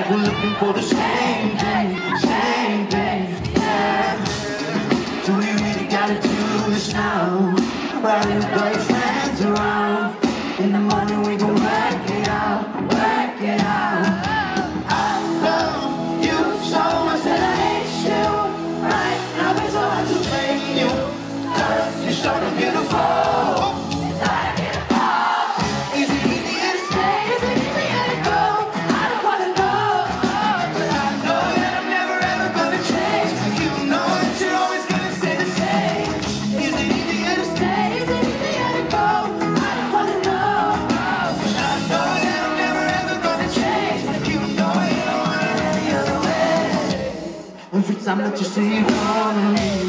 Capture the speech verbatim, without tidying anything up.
like we're looking for the same thing, same thing, yeah. Do we really gotta do this now? While you got your friends around, in the morning we gon' work it out, work it out. I love you so much that I hate you. Right now it's so hard to blame you, 'cause you're so beautiful. Every time that you see you calling me,